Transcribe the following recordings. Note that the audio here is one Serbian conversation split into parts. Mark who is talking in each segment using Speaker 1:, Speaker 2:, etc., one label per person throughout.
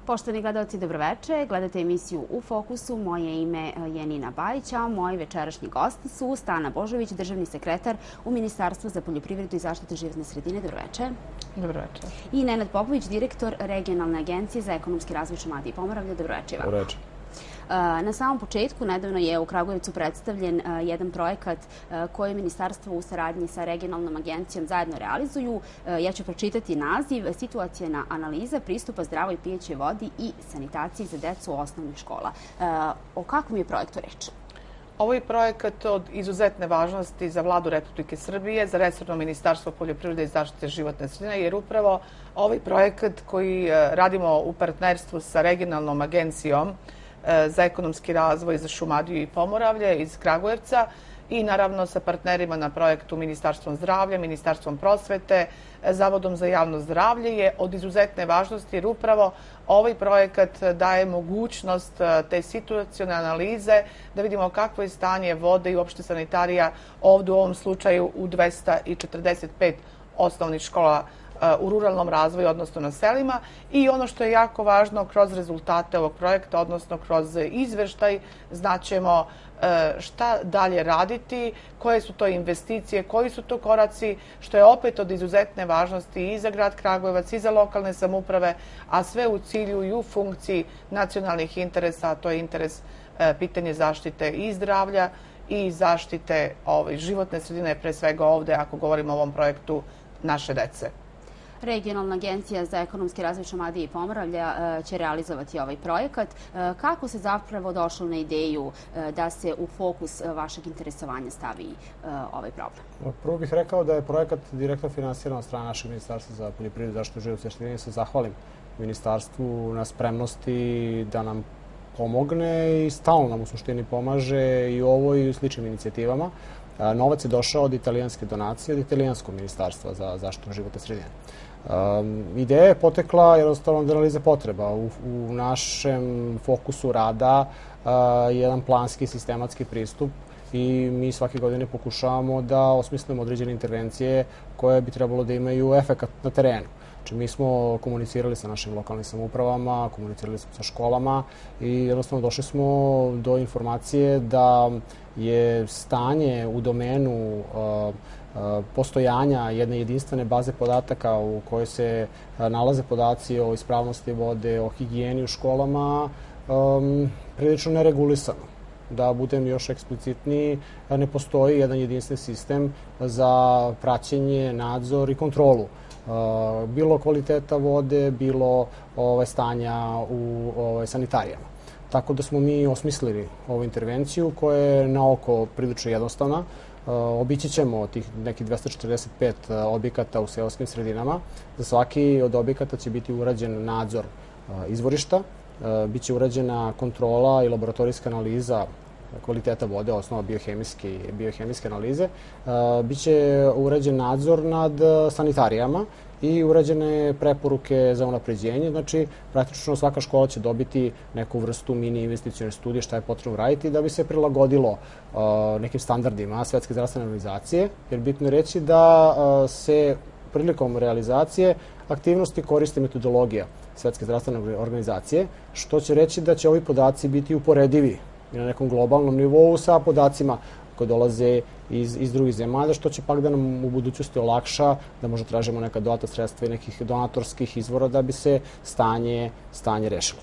Speaker 1: Poštovani gledalci, dobroveče. Gledate emisiju U fokusu. Moje ime je Nina Bajić, a moji večerašnji gosti su Stana Božović, državni sekretar u Ministarstvu za poljoprivredu i zaštitu životne sredine. Dobroveče.
Speaker 2: Dobroveče.
Speaker 1: I Nenad Popović, direktor Regionalne agencije za ekonomski razvoj Šumadije i Pomoravlja. Dobroveče.
Speaker 3: Dobroveče.
Speaker 1: Na samom početku nedavno je u Kragujevcu predstavljen jedan projekat koji ministarstvo u saradnji sa regionalnom agencijom zajedno realizuju. Ja ću pročitati naziv: Situacijena analiza pristupa zdravoj pijećoj vodi i sanitaciji za decu osnovnih škola. O kakvom je projektu reč?
Speaker 2: Ovo je projekat od izuzetne važnosti za Vladu Republike Srbije, za resorno Ministarstvo poljoprivrede i zaštite životne sredine, jer upravo ovaj projekat koji radimo u partnerstvu sa regionalnom agencijom za ekonomski razvoj za Šumadiju i Pomoravlje iz Kragujevca i naravno sa partnerima na projektu Ministarstvom zdravlja, Ministarstvom prosvete, Zavodom za javno zdravlje je od izuzetne važnosti, jer upravo ovaj projekat daje mogućnost te situacione analize da vidimo kakvo je stanje vode i uopšte sanitarija ovdje u ovom slučaju u 245 osnovnih škola u ruralnom razvoju, odnosno na selima. I ono što je jako važno, kroz rezultate ovog projekta, odnosno kroz izveštaj, znaćemo šta dalje raditi, koje su to investicije, koji su to koraci, što je opet od izuzetne važnosti i za grad Kragujevac i za lokalne samouprave, a sve u cilju i u funkciji nacionalnih interesa, a to je interes pitanje zaštite i zdravlja i zaštite životne sredine, pre svega ovde, ako govorimo o ovom projektu, naše dece.
Speaker 1: Regionalna agencija za ekonomski razvoj Šumadije i Pomoravlja će realizovati ovaj projekat. Kako se zapravo došlo na ideju da se u fokus vašeg interesovanja stavi ovaj problem?
Speaker 3: Prvo bih rekao da je projekat direktno finansiran od strane našeg Ministarstva za poljoprivredu i zaštitu životne sredine. Se zahvalim Ministarstvu na spremnosti da nam pomogne i stalno nam u suštini pomaže i u ovoj i u sličnim inicijativama. Novac je došao od italijanske donacije, od italijanskog ministarstva za zaštitu životne sredine. Ideja je potekla jednostavno od analize potreba. U našem fokusu rada je jedan planski, sistematski pristup i mi svake godine pokušavamo da osmislimo određene intervencije koje bi trebalo da imaju efekat na terenu. Znači, mi smo komunicirali sa našim lokalnim samoupravama, komunicirali smo sa školama i jednostavno došli smo do informacije da je stanje u domenu postojanja jedne jedinstvene baze podataka u kojoj se nalaze podaci o ispravnosti vode, o higijeni u školama, prilično neregulisano. Da budem još eksplicitniji, ne postoji jedan jedinstven sistem za praćenje, nadzor i kontrolu bilo kvaliteta vode, bilo stanja u sanitarijama. Tako da smo mi osmislili ovu intervenciju koja je na oko prilično jednostavna. Obići ćemo tih nekih 245 objekata u seoskim sredinama. Za svaki od objekata će biti urađen nadzor izvorišta, biće urađena kontrola i laboratorijska analiza kvaliteta vode, osnova biohemijske analize. Biće urađen nadzor nad sanitarijama i urađene preporuke za unapređenje. Znači, praktično svaka škola će dobiti neku vrstu mini investicione studije šta je potrebno raditi da bi se prilagodilo nekim standardima Svetske zdravstvene organizacije. Jer bitno je reći da se prilikom realizacije aktivnosti koriste metodologija Svetske zdravstvene organizacije, što će reći da će ovi podaci biti uporedivi na nekom globalnom nivou sa podacima koji dolaze iz drugih zemalja, što će pak da nam u budućnosti olakša da možda tražimo neka dodatna sredstva i nekih donatorskih izvora da bi se stanje rešilo.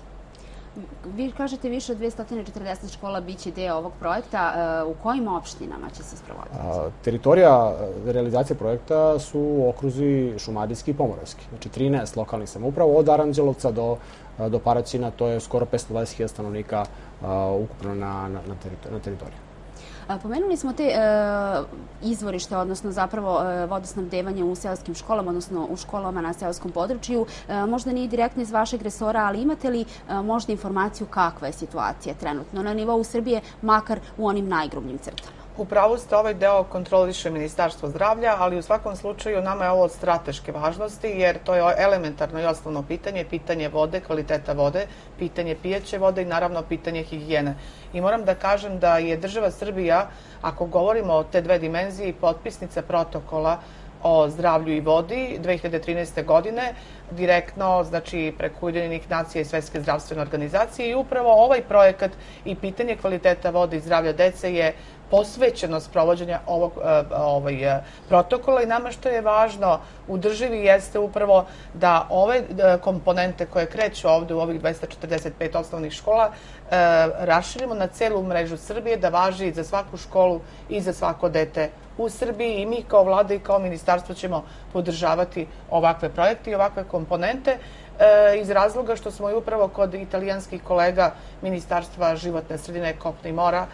Speaker 1: Vi kažete više od 240 škola biće deo ovog projekta. U kojim opštinama će se sprovoditi?
Speaker 3: Teritorija realizacije projekta su okruzi šumadijski i pomoravski. Znači 13 lokalnih samouprava od Aranđelovca do Paraćina, to je skoro 520.000 stanovnika ukupno na teritoriji.
Speaker 1: Pomenuli smo te izvorište, odnosno zapravo vodosnabdevanje u seoskim školama, odnosno u školama na seoskom području. Možda nije direktno iz vašeg resora, ali imate li možda informaciju kakva je situacija trenutno na nivou Srbije, makar u onim najgrubljim crtama?
Speaker 2: U pravu ste, ovaj deo kontroliše Ministarstvo zdravlja, ali u svakom slučaju nama je ovo od strateške važnosti, jer to je elementarno i osnovno pitanje vode, kvaliteta vode, pitanje pijeće vode i naravno pitanje higijene. I moram da kažem da je država Srbija, ako govorimo o te dve dimenzije, potpisnica protokola o zdravlju i vodi 2013. godine, direktno, znači preko Ujedinjenih nacija i Svetske zdravstvene organizacije, i upravo ovaj projekat i pitanje kvaliteta vode i zdravlja dece je posvećeno sprovođenja ovog protokola, i nama što je važno u državi jeste upravo da ove komponente koje kreću ovde u ovih 245 osnovnih škola raširimo na celu mrežu Srbije, da važi za svaku školu i za svako dete u Srbiji, i mi kao vlada i kao ministarstvo ćemo podržavati ovakve projekte i ovakve komponente iz razloga što smo i upravo kod italijanskih kolega Ministarstva životne sredine, kopna i mora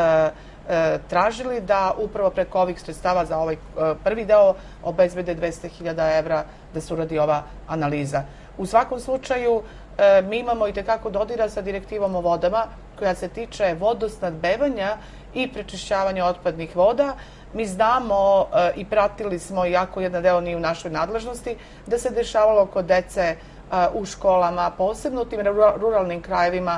Speaker 2: tražili da upravo preko ovih sredstava za ovaj prvi deo obezbede 200.000 evra da se uradi ova analiza. U svakom slučaju, mi imamo i tekako dodira sa direktivom o vodama koja se tiče vodosnadbevanja i prečišćavanja otpadnih voda. Mi znamo i pratili smo, iako jedan deo nije u našoj nadležnosti, da se dešavalo kod dece u školama, posebno u tim ruralnim krajevima,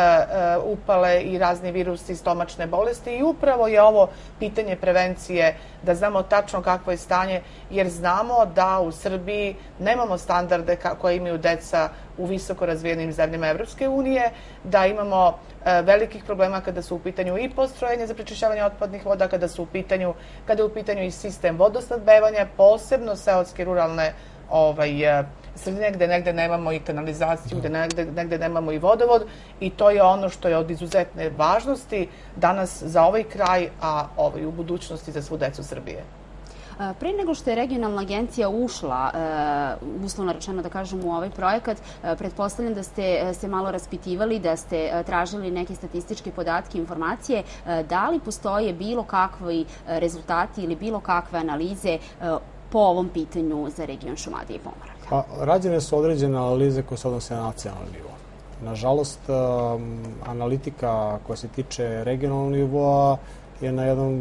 Speaker 2: upale i razni virusi, stomačne bolesti, i upravo je ovo pitanje prevencije, da znamo tačno kakvo je stanje, jer znamo da u Srbiji nemamo standarde koje imaju deca u visoko razvijenim zemljama Evropske unije, da imamo velikih problema kada su u pitanju i postrojenje za prečišćavanje otpadnih voda, kada je u pitanju i sistem vodosnadbevanja, posebno seoske ruralne sredine gde negde nemamo i kanalizaciju, gde negde nemamo i vodovod, i to je ono što je od izuzetne važnosti danas za ovaj kraj, a u budućnosti za svu decu Srbije.
Speaker 1: Pre nego što je regionalna agencija ušla, uslovno rečeno da kažem, u ovaj projekat, pretpostavljam da ste se malo raspitivali, da ste tražili neke statističke podatke, informacije. Da li postoje bilo kakvi rezultati ili bilo kakve analize po ovom pitanju za region Šumadije i Pomoravlja?
Speaker 3: Rađene su određene analize koje se odnose na nacionalni nivo. Nažalost, analitika koja se tiče regionalnog nivoa je na jednom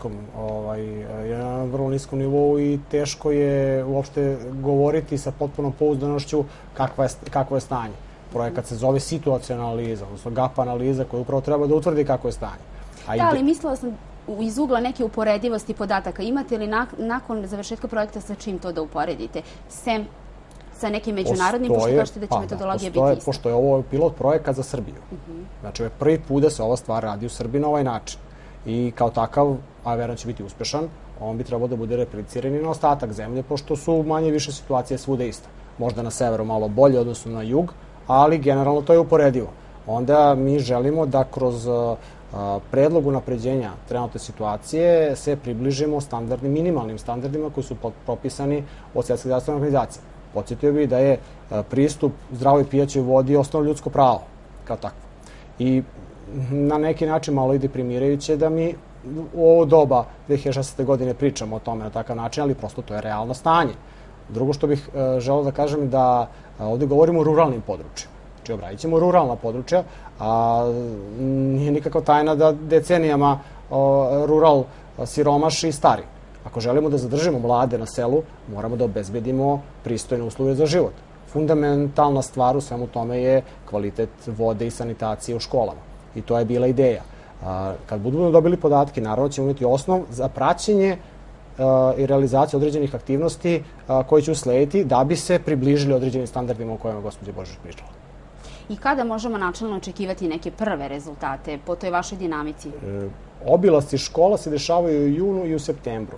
Speaker 3: vrlo niskom nivou, i teško je uopšte govoriti sa potpunom pouzdanošću kakvo je stanje. Projekat se zove situaciona analiza, odnosno GAP analiza, koja upravo treba da utvrdi kakvo je stanje.
Speaker 1: Da, ali mislila sam iz ugla neke uporedivosti podataka. Imate li nakon završetka projekta sa čim to da uporedite? Sem sa nekim međunarodnim, pošto kažete da će metodologija biti ista?
Speaker 3: Pošto je ovo pilot projekat za Srbiju. Znači, prvi put da se ova stvar radi u Srbiji na ovaj način. I kao takav, a verujem će biti uspešan, on bi trebao da bude repliciran i na ostatak zemlje, pošto su manje više situacije svude ista. Možda na severu malo bolje, odnosno na jug, ali generalno to je uporedivo. Onda mi želimo da kroz predlog unapređenja trenutne situacije se približimo minimalnim standardima koji su propisani od Svetske zdravstvene organizacije. Podsjetio bih da je pristup zdravoj pijaćoj vodi osnovno ljudsko pravo, kao takvo. I na neki način malo i deprimirajuće da mi u ovo doba 2016. godine pričamo o tome na takav način, ali prosto to je realno stanje. Drugo što bih želeo da kažem da ovde govorimo o ruralnim područjima. Znači, obradit ćemo ruralna područja, a nije nikakva tajna da decenijama rural siromaši i stari. Ako želimo da zadržimo mlade na selu, moramo da obezbedimo pristojne uslove za život. Fundamentalna stvar u svemu tome je kvalitet vode i sanitacije u školama. I to je bila ideja. Kad budemo dobili podatke, naravno ćemo imati osnov za praćenje i realizaciju određenih aktivnosti koje će uslediti da bi se približili određenim standardima o kojima je gospođa Božić pričala.
Speaker 1: I kada možemo načelno očekivati neke prve rezultate po toj vašoj dinamici?
Speaker 3: Obilasci škola se dešavaju u junu i u septembru.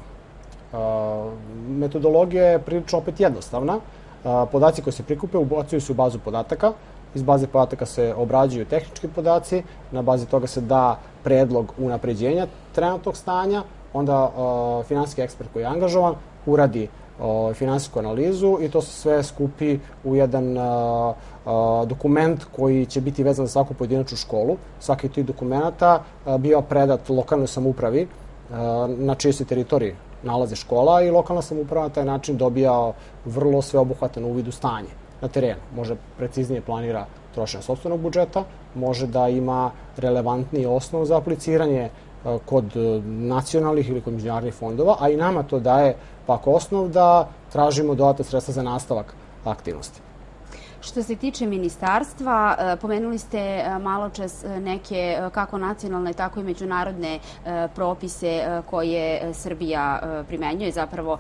Speaker 3: Metodologija je prilično opet jednostavna. Podaci koji se prikupe ubacuju se u bazu podataka. Iz baze podataka se obrađuju tehnički podaci, na bazi toga se da predlog unapređenja trenutnog stanja, onda finansijski ekspert koji je angažovan uradi finansijsku analizu i to se sve skupi u jedan dokument koji će biti vezan za svaku pojedinačnu školu. Svaki od tih dokumenta bio predat lokalnoj samoupravi na čijoj se teritoriji nalaze škola i lokalna samouprava na taj način dobija vrlo sveobuhvatan uvid u stanje na terenu. Može preciznije planira trošenje sopstvenog budžeta, može da ima relevantniji osnov za apliciranje kod nacionalnih ili kod međunarodnih fondova, a i nama to daje pak osnov da tražimo dodatna sredstva za nastavak aktivnosti.
Speaker 1: Što se tiče ministarstva, pomenuli ste malo čas neke kako nacionalne, tako i međunarodne propise koje Srbija primenjuje, zapravo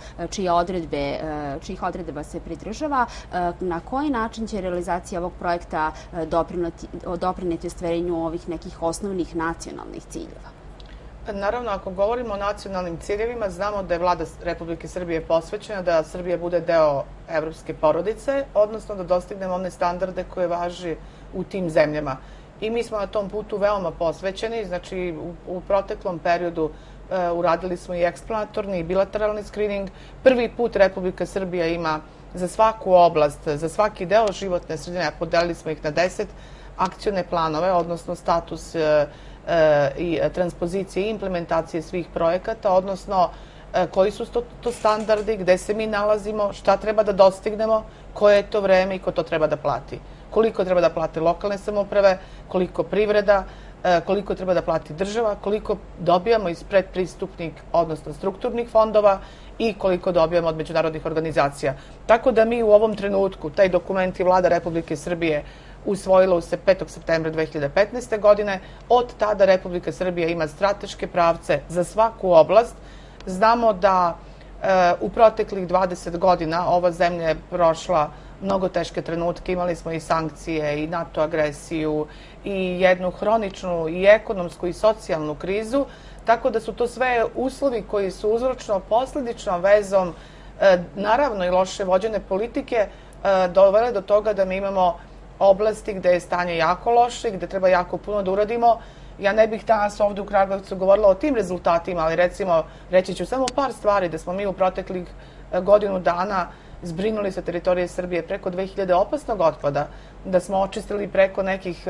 Speaker 1: čijih odredba se pridržava. Na koji način će realizacija ovog projekta doprineti ostvarenju ovih nekih osnovnih nacionalnih ciljeva?
Speaker 2: Naravno, ako govorimo o nacionalnim ciljevima, znamo da je Vlada Republike Srbije posvećena da Srbija bude deo evropske porodice, odnosno da dostignemo one standarde koje važi u tim zemljama. I mi smo na tom putu veoma posvećeni, znači u proteklom periodu uradili smo i eksplanatorni i bilateralni screening. Prvi put Republika Srbija ima za svaku oblast, za svaki deo životne sredine, podelili smo ih na 10 akcione planove, odnosno status i transpozicije i implementacije svih projekata, odnosno koji su to standardi, gde se mi nalazimo, šta treba da dostignemo, koje je to vreme i ko to treba da plati. Koliko treba da plate lokalne samouprave, koliko privreda, koliko treba da plati država, koliko dobijamo iz predpristupnih, odnosno strukturnih fondova i koliko dobijamo od međunarodnih organizacija. Tako da mi u ovom trenutku, taj dokument i Vlada Republike Srbije usvojilo se 5. septembra 2015. godine. Od tada Republika Srbija ima strateške pravce za svaku oblast. Znamo da u proteklih 20 godina ova zemlja je prošla mnogo teške trenutke. Imali smo i sankcije, i NATO agresiju, i jednu hroničnu i ekonomsku i socijalnu krizu. Tako da su to sve uslovi koji su uzročno-posledično vezom, naravno i loše vođene politike, dovele do toga da mi imamo oblasti gde je stanje jako loše, gde treba jako puno da uradimo. Ja ne bih danas ovde u Kragujevcu govorila o tim rezultatima, ali recimo reći ću samo par stvari, da smo mi u proteklih godinu dana zbrinuli sa teritorije Srbije preko 2000 opasnog otpada, da smo očistili preko nekih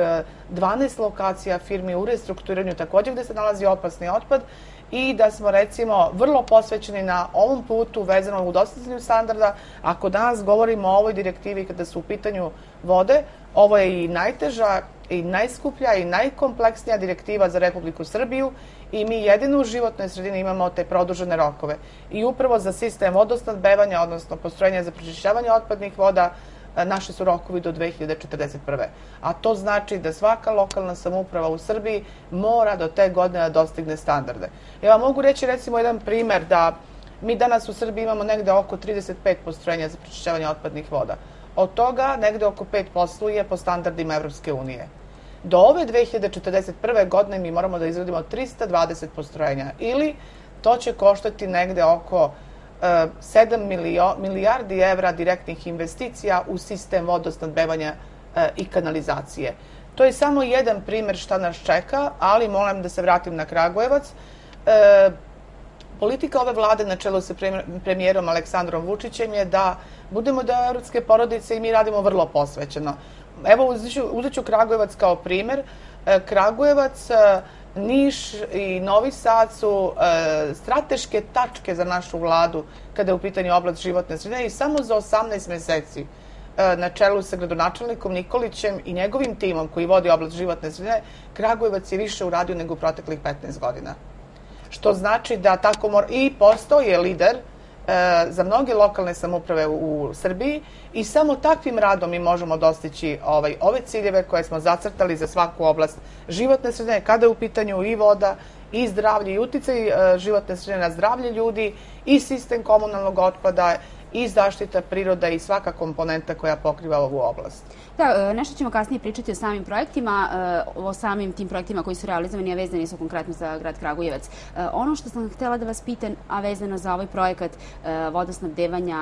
Speaker 2: 12 lokacija firmi u restrukturiranju takođe gde se nalazi opasni otpad i da smo recimo vrlo posvećeni na ovom putu vezano u dostizanju standarda. Ako danas govorimo o ovoj direktivi kada su u pitanju vode, ovo je i najteža i najskuplja i najkompleksnija direktiva za Republiku Srbiju i mi jedino u životnoj sredini imamo te produžene rokove. I upravo za sistem vodosnabdevanja, odnosno postrojenja za prečišćavanje otpadnih voda, naši su rokovi do 2041. A to znači da svaka lokalna samouprava u Srbiji mora do te godine da dostigne standarde. Ja vam mogu reći recimo jedan primer da mi danas u Srbiji imamo negde oko 35 postrojenja za prečišćavanje otpadnih voda. Od toga negde oko 5 posluje po standardima Evropske unije. Do ove 2041. godine mi moramo da izradimo 320 postrojenja ili to će koštati negde oko 7 milijardi evra direktnih investicija u sistem vodosnabdevanja i kanalizacije. To je samo jedan primer šta nas čeka, ali molim da se vratim na Kragujevac. Politika ove vlade na čelu sa premijerom Aleksandrom Vučićem je da budemo deo evropske porodice i mi radimo vrlo posvećeno. Evo, uzet ću Kragujevac kao primer. Kragujevac, Niš i Novi Sad su strateške tačke za našu vladu kada je u pitanju oblast životne sredine i samo za 18 meseci na čelu sa gradonačelnikom Nikolićem i njegovim timom koji vodi oblast životne sredine, Kragujevac je više uradio nego u proteklih 15 godina. Što znači da tako mora i postao je lider za mnoge lokalne samouprave u Srbiji i samo takvim radom mi možemo dostići ove ciljeve koje smo zacrtali za svaku oblast životne sredine, kada je u pitanju i voda, i zdravlje, i uticaj životne sredine na zdravlje ljudi, i sistem komunalnog otpada, i zaštita priroda i svaka komponenta koja pokriva ovu oblast.
Speaker 1: Da, nešto ćemo kasnije pričati o samim projektima, o samim tim projektima koji su realizovani, a vezani su konkretno za grad Kragujevac. Ono što sam htela da vas pitam, a vezano za ovaj projekat vodosnabdevanja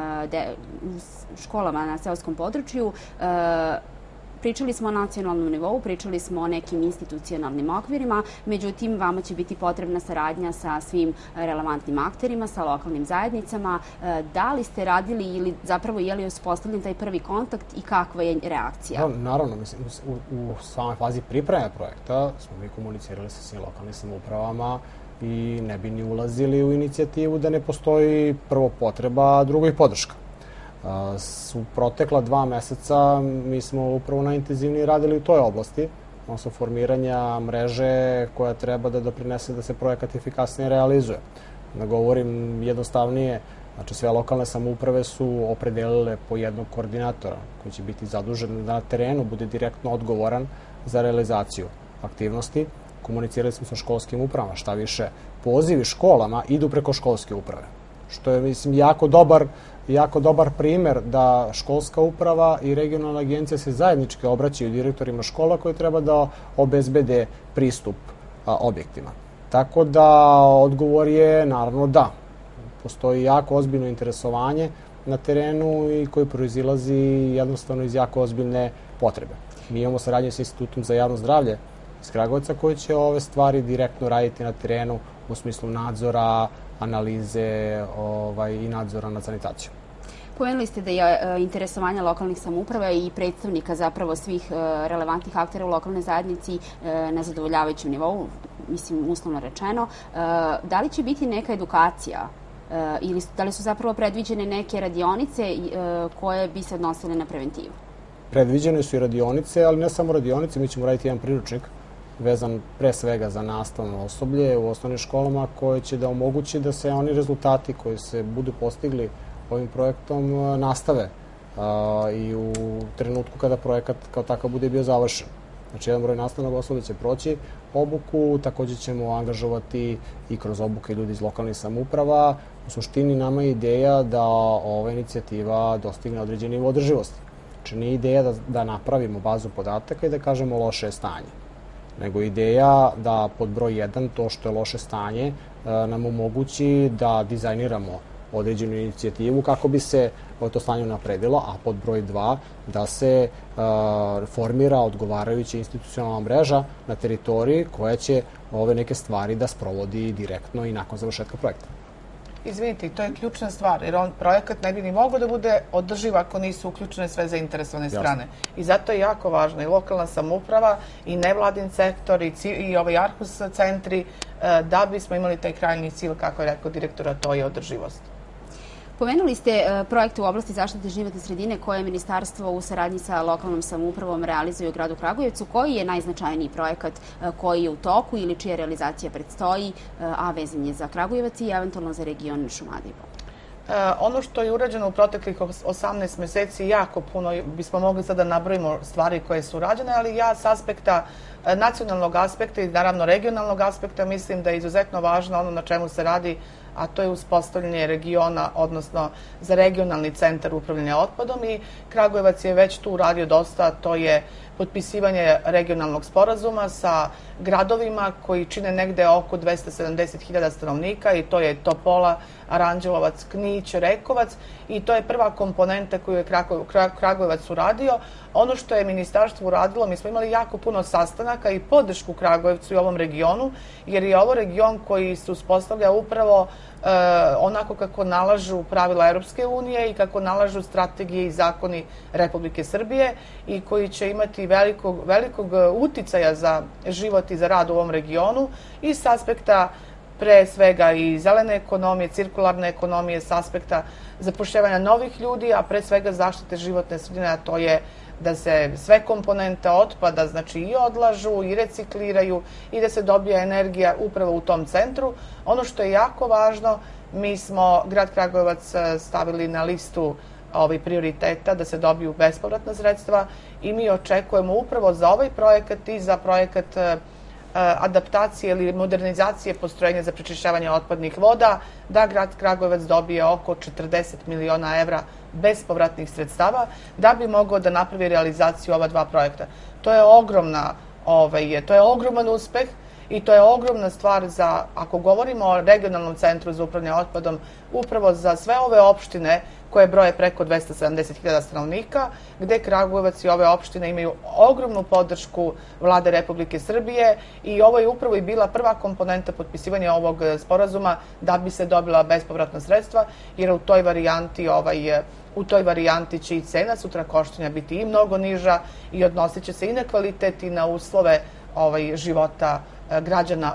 Speaker 1: školama na seoskom području, pričali smo o nacionalnom nivou, pričali smo o nekim institucionalnim okvirima, međutim, vama će biti potrebna saradnja sa svim relevantnim akterima, sa lokalnim zajednicama. Da li ste radili ili zapravo je li uspostavljen taj prvi kontakt i kakva je reakcija?
Speaker 3: Naravno, mislim, u samoj fazi pripreme projekta smo mi komunicirali sa svim lokalnim samoupravama i ne bi ni ulazili u inicijativu da ne postoji prvo potreba, a drugo i podrška. U protekla 2 meseca mi smo upravo najintenzivnije radili u toj oblasti, odnosno formiranja mreže koja treba da doprinese da se projekat efikasnije realizuje. Da govorim jednostavnije, Znači, sve lokalne samouprave su opredelile po jednog koordinatora koji će biti zadužen da na terenu bude direktno odgovoran za realizaciju aktivnosti. Komunicirali smo sa školskim upravama, šta više, pozivi školama idu preko školske uprave. Što je, mislim, jako dobar primer da školska uprava i regionalna agencija se zajednički obraćaju direktorima škola koji treba da obezbede pristup objektima. Tako da odgovor je naravno da. Postoji jako ozbiljno interesovanje na terenu i koji proizilazi jednostavno iz jako ozbiljne potrebe. Mi imamo saradnju sa Institutom za javno zdravlje iz Kragujevca koji će ove stvari direktno raditi na terenu u smislu nadzora, analize i nadzora nad sanitacijom.
Speaker 1: Pomenuli ste da je interesovanje lokalnih samouprava i predstavnika zapravo svih relevantnih aktera u lokalnoj zajednici na zadovoljavajućem nivou, mislim uslovno rečeno. Da li će biti neka edukacija ili da li su zapravo predviđene neke radionice koje bi se odnosile na preventivu?
Speaker 3: Predviđene su i radionice, ali ne samo radionice, mi ćemo raditi jedan priručnik vezan pre svega za nastavno osoblje u osnovnim školama koje će da omogući da se oni rezultati koji se budu postigli ovim projektom nastave i u trenutku kada projekat kao takav bude bio završen. Znači, jedan broj nastavnog osoblja će proći obuku, takođe ćemo angažovati i kroz obuke ljudi iz lokalnih samouprava. U suštini nama je ideja da ova inicijativa dostigne određeni nivo održivosti. Znači, nije ideja da napravimo bazu podataka i da kažemo loše je stanje, nego ideja da pod broj 1 to što je loše stanje nam omogući da dizajniramo određenu inicijativu kako bi se to stanje napredilo, a pod broj 2 da se formira odgovarajuća institucionalna mreža na teritoriji koja će ove neke stvari da sprovodi direktno i nakon završetka projekta.
Speaker 2: Izvinite, to je ključna stvar, jer projekat ne bi ni mogao da bude održiv ako nisu uključene sve zainteresovane strane. I zato je jako važno i lokalna samouprava i nevladin sektor i ovaj Arhus centri da bismo imali taj krajnji cilj, kako je rekao direktor, a to je održivost.
Speaker 1: Pomenuli ste projekte u oblasti zaštite životne sredine koje Ministarstvo u saradnji sa lokalnom samoupravom realizuje u gradu Kragujevcu. Koji je najznačajniji projekat koji je u toku ili čija realizacija predstoji, a vezan je za Kragujevac i eventualno za region Šumadije?
Speaker 2: Ono što je urađeno u proteklih 18 meseci, jako puno, bismo mogli sada da nabrojimo stvari koje su urađene, ali ja s aspekta nacionalnog aspekta i naravno regionalnog aspekta mislim da je izuzetno važno ono na čemu se radi, a to je uspostavljanje regiona, odnosno za regionalni centar upravljanja otpadom i Kragujevac je već tu uradio dosta, to je potpisivanje regionalnog sporazuma sa gradovima koji čine negde oko 270.000 stanovnika i to je Topola, Aranđelovac, Knić, Rekovac i to je prva komponenta koju je Kragujevac uradio. Ono što je ministarstvo uradilo, mi smo imali jako puno sastanaka i podršku Kragujevcu i ovom regionu, jer je ovo region koji se uspostavlja upravo onako kako nalažu pravila Europske unije i kako nalažu strategije i zakoni Republike Srbije i koji će imati velikog uticaja za život i za rad u ovom regionu i s aspekta pre svega i zelene ekonomije, cirkularne ekonomije, s aspekta zapošljavanja novih ljudi, a pre svega zaštite životne sredine, a to je da se sve komponente otpada, znači i odlažu i recikliraju i da se dobija energija upravo u tom centru. Ono što je jako važno, mi smo grad Kragujevac stavili na listu prioriteta da se dobiju bespovratna sredstva i mi očekujemo upravo za ovaj projekat i za projekat adaptacije ili modernizacije postrojenja za prečišćavanje otpadnih voda, da grad Kragujevac dobije oko 40 miliona evra bespovratnih sredstava da bi mogao da napravi realizaciju ova dva projekta. To je ogroman uspeh i to je ogromna stvar za, ako govorimo o regionalnom centru za upravljanje otpadom, upravo za sve ove opštine koje broje preko 270.000 stanovnika, gde Kragujevac i ove opštine imaju ogromnu podršku Vlade Republike Srbije i ovo je upravo i bila prva komponenta potpisivanja ovog sporazuma da bi se dobila bespovratna sredstva, jer u toj varijanti će i cena sutra koštanja biti i mnogo niža i odnosit će se i na kvalitet i na uslove života građana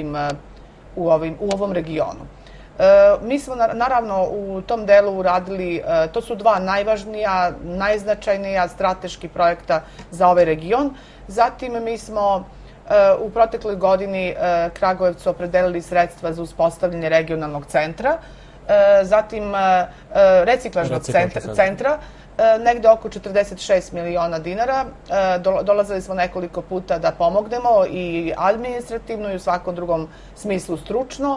Speaker 2: u ovom regionu. Mi smo naravno u tom delu uradili, to su dva najvažnija, najznačajnija strateški projekta za ovaj region. Zatim mi smo u protekloj godini Kragujevcu opredelili sredstva za uspostavljanje regionalnog centra zatim reciklažnog centra, negde oko 46 miliona dinara. Dolazili smo nekoliko puta da pomognemo i administrativno i u svakom drugom smislu stručno.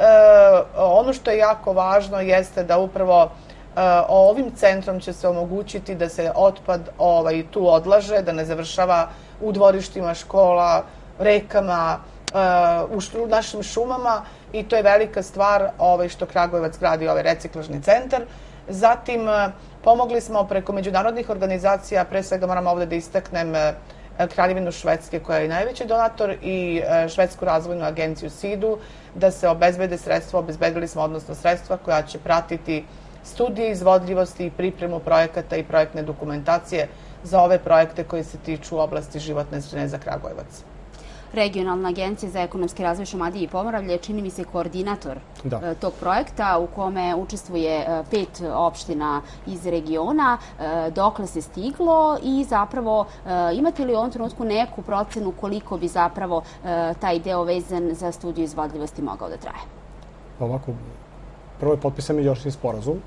Speaker 2: Ono što je jako važno jeste da upravo ovim centrom će se omogućiti da se otpad tu odlaže, da ne završava u dvorištima škola, rekama, u našim šumama i to je velika stvar što Kragujevac gradi ovaj reciklažni centar. Zatim, pomogli smo preko međunarodnih organizacija, pre svega moram ovde da istaknem Kraljevinu Švedske koja je najveći donator i Švedsku razvojnu agenciju SIDU, da se obezbede sredstva, obezbedili smo odnosno sredstva koja će pratiti studije izvodljivosti i pripremu projekata i projektne dokumentacije za ove projekte koji se tiču oblasti životne sredine za Kragujevac.
Speaker 1: Regionalna agencija za ekonomski razvoj Šumadije i Pomoravlje je, čini mi se, koordinator tog projekta u kome učestvuje 5 opština iz regiona. Dokle se stiglo i zapravo imate li u ovom trenutku neku procenu koliko bi zapravo taj deo vezan za studiju izvodljivosti mogao da traje?
Speaker 3: Ovako, prvo je potpisan međuopštinski sporazum.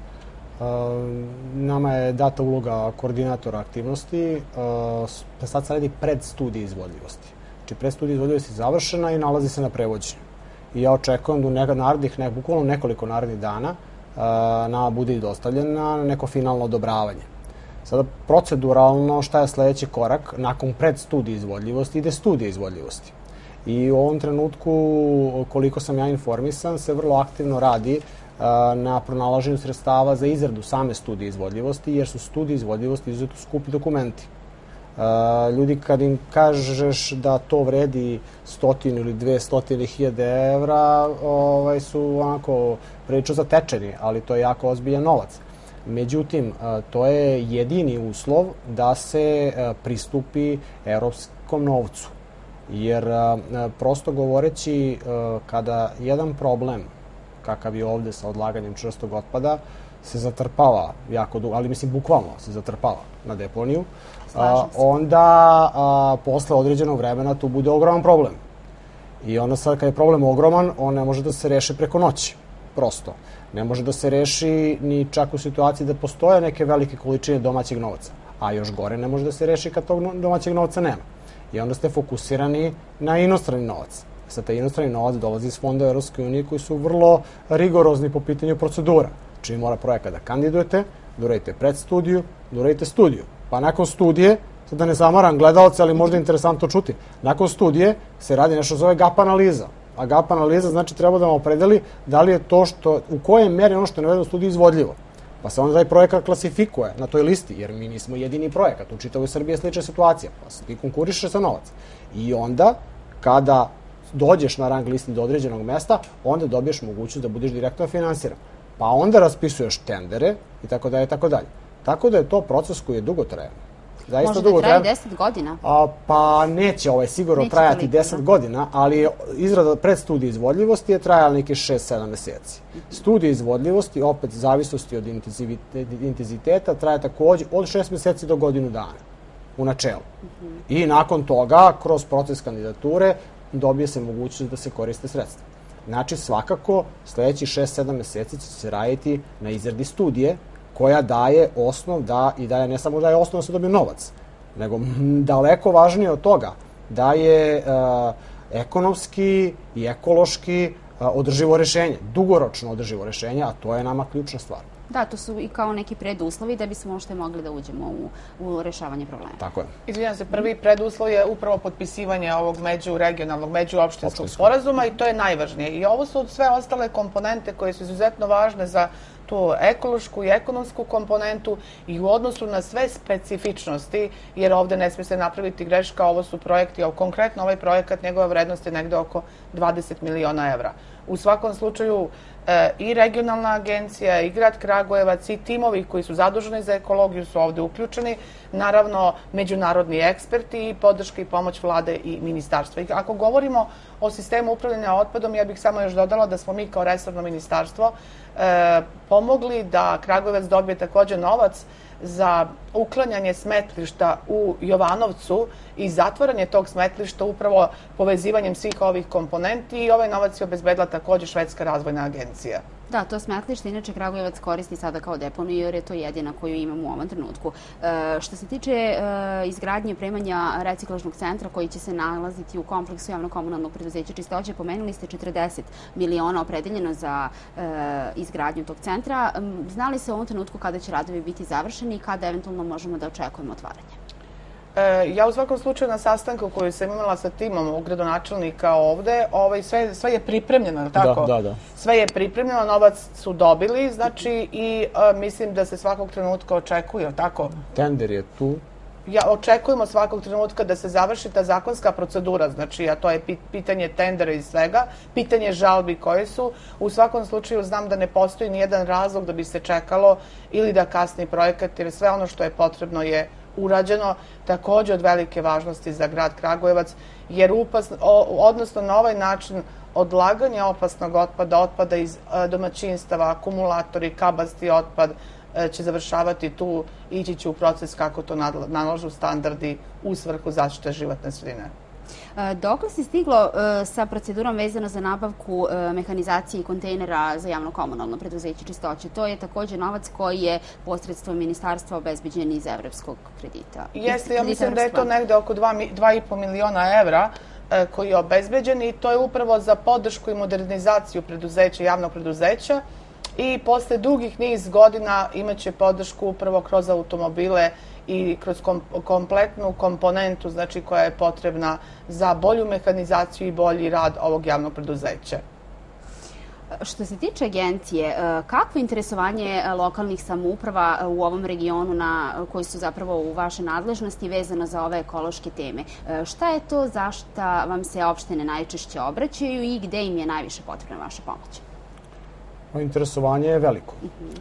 Speaker 3: Nama je data uloga koordinatora aktivnosti. Sad se radi pred studije izvodljivosti. Znači, predstudija izvodljivosti je završena i nalazi se na prevođenju. I ja očekujem da bukvalno nekoliko narednih dana nama bude i dostavljena neko finalno odobravanje. Sada, proceduralno, šta je sledeći korak? Nakon predstudije izvodljivosti ide studija izvodljivosti. I u ovom trenutku, koliko sam ja informisan, se vrlo aktivno radi na pronalaženju sredstava za izradu same studije izvodljivosti, jer su studije izvodljivosti izuzetno skupi dokumenti. Ljudi kad im kažeš da to vredi 100 ili 200 hiljada evra, su onako prilično zatečeni, ali to je jako ozbiljan novac. Međutim, to je jedini uslov da se pristupi evropskom novcu. Jer, prosto govoreći, kada jedan problem, kakav je ovde sa odlaganjem čvrstog otpada, se zatrpava jako dugo, ali mislim bukvalno se zatrpava na deponiju, onda posle određenog vremena tu bude ogroman problem. I onda sad kad je problem ogroman, on ne može da se reši preko noći, prosto. Ne može da se reši ni čak u situaciji da postoje neke velike količine domaćeg novca. A još gore ne može da se reši kad tog domaćeg novca nema. I onda ste fokusirani na inostrani novac. Sad, taj inostrani novac dolazi iz fonda Evropske unije koji su vrlo rigorozni po pitanju procedura. Čim mora projekat da kandidujete, da uradite predstudiju, da uradite studiju. Pa nakon studije, sad da ne zamaram gledalce, ali možda je interesantno čuti, nakon studije se radi nešto zove gap analiza. A gap analiza znači treba da vam opredeli da li je to u kojoj meri ono što je navedeno u studiji izvodljivo. Pa se onda taj projekat klasifikuje na toj listi, jer mi nismo jedini projekat. U čitavoj Srbiji je slična situacija, pa se ti konkurišeš za novac. I onda, kada dođeš na rang listi do određenog mesta, onda dobiješ mogućnost da budeš direktno finansiran. Pa onda raspisuješ tendere i tako dalje, tako dalje. Tako da je to proces koji je dugotrajan.
Speaker 1: Može da traje 10 godina?
Speaker 3: Pa neće sigurno trajati 10 godina, ali izrada predstudije izvodljivosti je trajala nekih 6-7 meseci. Studija izvodljivosti, opet zavisnosti od intenziteta, traje takođe od 6 meseci do godinu dana, u načelu. I nakon toga, kroz proces kandidature, dobije se mogućnost da se koriste sredstva. Znači, svakako, sledeći 6-7 meseci će se raditi na izradi studije koja daje osnov i daje ne samo daje osnov da se dobije novac, nego daleko važnije od toga da je ekonomski i ekološki održivo rešenje, dugoročno održivo rešenje, a to je nama ključna stvar.
Speaker 1: Da, to su i kao neki preduslovi da bismo uopšte mogli da uđemo u rešavanje problema.
Speaker 3: Tako je.
Speaker 2: Izvinjam se, prvi preduslov je upravo potpisivanje ovog međuregionalnog, međuopštinskog sporazuma i to je najvažnije. I ovo su sve ostale komponente koje su izuzetno važne za tu ekološku i ekonomsku komponentu i u odnosu na sve specifičnosti, jer ovde ne smije se napraviti greška, ovo su projekti, konkretno ovaj projekat, njegova vrednost je negde oko 20 miliona evra. U svakom slučaju i regionalna agencija i grad Kragujevac i timovi koji su zaduženi za ekologiju su ovde uključeni, naravno međunarodni eksperti i podrška i pomoć vlade i ministarstva. I ako govorimo o sistemu upravljanja otpadom, ja bih samo još dodala da smo mi kao resorno ministarstvo pomogli da Kragujevac dobije takođe novac za uklanjanje smetlišta u Jovanovcu i zatvaranje tog smetlišta upravo povezivanjem svih ovih komponenti i ovaj novac je obezbedila takođe Švedska razvojna agencija.
Speaker 1: Da, to smetlište inače Kragujevac koristi sada kao deponiju jer je to jedina koju imamo u ovom trenutku. Što se tiče izgradnje opremanja reciklažnog centra koji će se nalaziti u kompleksu javno-komunalnog preduzeća Čistoće, pomenuli ste 40 miliona opredeljeno za izgradnju tog centra. Zna li se u ovom trenutku kada će radovi biti završeni i kada eventualno možemo da očekujemo otvaranje?
Speaker 2: Ja u svakom slučaju na sastanku koju sam imala sa timom gradonačelnika ovde, sve je pripremljeno, tako?
Speaker 3: Da.
Speaker 2: Sve je pripremljeno, novac su dobili, znači, i mislim da se svakog trenutka očekuje, tako?
Speaker 3: Tender je tu.
Speaker 2: Očekujemo svakog trenutka da se završi ta zakonska procedura, znači, a to je pitanje tendera i svega, pitanje žalbi koje su. U svakom slučaju znam da ne postoji nijedan razlog da bi se čekalo ili da kasni projekat, jer sve ono što je potrebno je urađeno, takođe od velike važnosti za grad Kragujevac, jer odnosno na ovaj način odlaganje opasnog otpada iz domaćinstava, akumulatori, kabasti otpad će završavati tu, ići će u proces kako to nalažu standardi u svrhu zaštite životne sredine.
Speaker 1: Dokle se stiglo sa procedurom vezano za nabavku mehanizacije i kontejnera za javno-komunalno preduzeće Čistoće? To je takođe novac koji je posredstvom ministarstva obezbeđen iz evropskog kredita.
Speaker 2: Jeste, ja mislim da je to negde oko 2,5 miliona evra koji je obezbeđen i to je upravo za podršku i modernizaciju javnog preduzeća i posle dugih niz godina imaće podršku upravo kroz automobile i kroz kompletnu komponentu, znači koja je potrebna za bolju mehanizaciju i bolji rad ovog javnog preduzeća.
Speaker 1: Što se tiče agencije, kakvo interesovanje lokalnih samouprava u ovom regionu koji su zapravo u vašoj nadležnosti vezano za ove ekološke teme? Šta je to za šta vam se opštine najčešće obraćaju i gde im je najviše potrebna vaša pomoć?
Speaker 3: Interesovanje je veliko.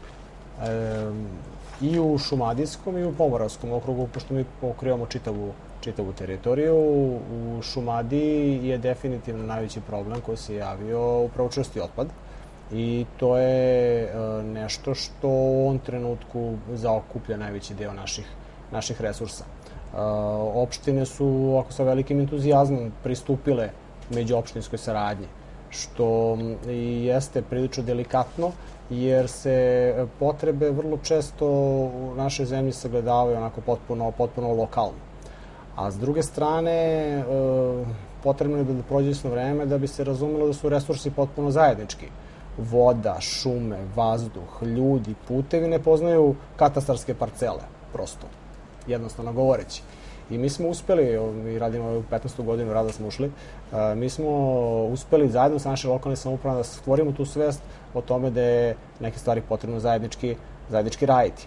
Speaker 3: I u Šumadijskom i u Pomoravskom okrugu, pošto mi pokrivamo čitavu teritoriju. U Šumadiji je definitivno najveći problem koji se javio upravo čvrsti otpad. I to je nešto što u ovom trenutku zaokuplja najveći deo naših resursa. Opštine su, ako sa velikim entuzijazmom, pristupile međuopštinskoj saradnji, što i jeste prilično delikatno, jer se potrebe vrlo često u našoj zemlji sagledavaju onako potpuno lokalno. A s druge strane, potrebno je da prođe isno vreme da bi se razumelo da su resursi potpuno zajednički. Voda, šume, vazduh, ljudi, putevi ne poznaju katastarske parcele, prosto, jednostavno govoreći. I mi smo uspeli, mi radimo u 15. godinu rada smo ušli, mi smo uspeli zajedno sa našim lokalnim samoupravama da stvorimo tu svest o tome da je neke stvari potrebno zajednički raditi.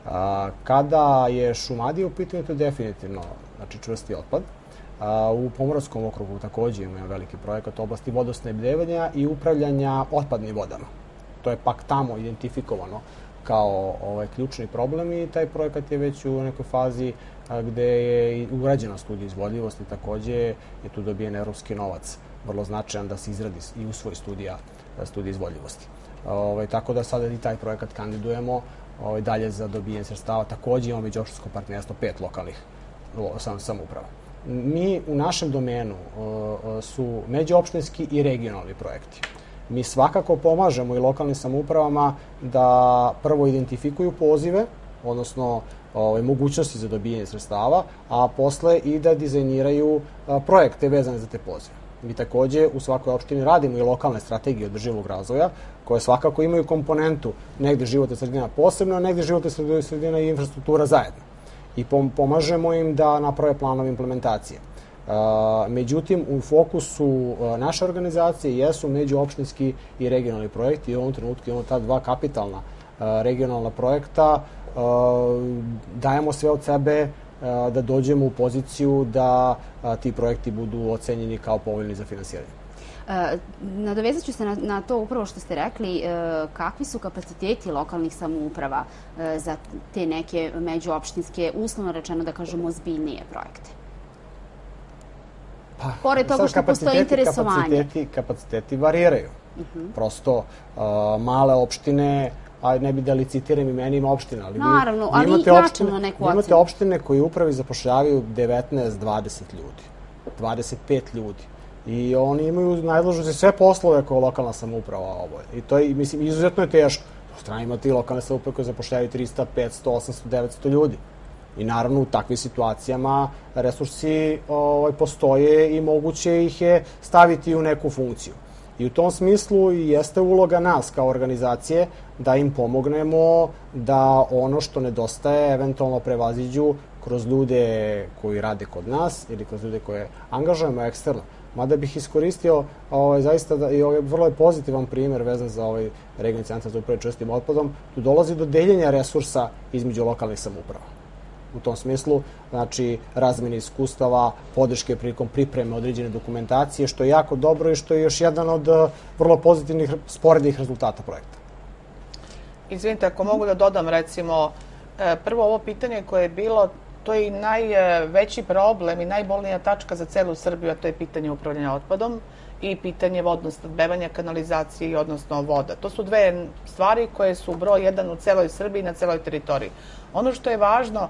Speaker 3: Kada je Šumadija u pitanju, to je definitivno čvrsti otpad. U Pomoravskom okrugu takođe imamo veliki projekat u oblasti vodosnabdevanja i upravljanja otpadnim vodama. To je pak tamo identifikovano kao ključni problem i taj projekat je već u nekoj fazi gde je urađena studija izvodljivosti, takođe je tu dobijen evropski novac, vrlo značajan da se izradi i usvoji studija izvodljivosti. Tako da sada i taj projekat kandidujemo dalje za dobijanje sredstava. Takođe imamo međuopštinsko partnerstvo 5 lokalnih samouprava. Mi u našem domenu su međuopštinski i regionalni projekti. Mi svakako pomažemo i lokalnim samoupravama da prvo identifikuju pozive, odnosno mogućnosti za dobijanje sredstava, a posle i da dizajniraju projekte vezane za te pozive. Mi takođe u svakoj opštini radimo i lokalne strategije održivog razvoja, koje svakako imaju komponentu negde životna sredina posebno, a negde životna sredina i infrastruktura zajedno. I pomažemo im da naprave planove implementacije. Međutim, u fokusu naše organizacije jesu međuopštinski i regionalni projekti i u ovom trenutku imamo ta dva kapitalna regionalna projekta. Dajemo sve od sebe da dođemo u poziciju da ti projekti budu ocenjeni kao povoljni za finansiranje.
Speaker 1: Nadovezat ću se na to upravo što ste rekli, kakvi su kapaciteti lokalnih samouprava za te neke međuopštinske, uslovno rečeno da kažemo, ozbiljnije projekte? Pored toga što postoji interesovanje.
Speaker 3: Kapaciteti variraju. Prosto male opštine, a ne bi da licitiram imenima opština, ali
Speaker 1: naravno, ali i načelno neku ocenu.
Speaker 3: Imate opštine koje upravi zapošljavaju 19-20 ljudi, 25 ljudi. I oni imaju najložu sve poslove koje lokalna samouprava obavlja. I to je, mislim, izuzetno je teško. U strani ima ti lokalne samouprave koje zapošljavaju 300, 500, 800, 900 ljudi. I naravno u takvim situacijama resursi postoje i moguće ih je staviti u neku funkciju. I u tom smislu jeste uloga nas kao organizacije da im pomognemo da ono što nedostaje eventualno prevaziđu kroz ljude koji rade kod nas ili kroz ljude koje angažujemo eksterno. Mada bih iskoristio zaista i ovaj vrlo je pozitivan primer vezan za ovaj regionalni centar za upravljanje čvrstim otpadom. Tu dolazi do deljenja resursa između lokalnih samouprava. U tom smislu, znači, razmene iskustava, podrške prilikom pripreme određene dokumentacije, što je jako dobro i što je još jedan od vrlo pozitivnih sporednih rezultata projekta.
Speaker 2: Izvinite, ako mogu da dodam, recimo, prvo ovo pitanje koje je bilo, to je i najveći problem i najbolnija tačka za celu Srbiju, a to je pitanje upravljanja otpadom i pitanje vodosnabdevanja, kanalizacije i odnosno voda. To su dve stvari koje su broj jedan u celoj Srbiji na celoj teritoriji. Ono što je važno,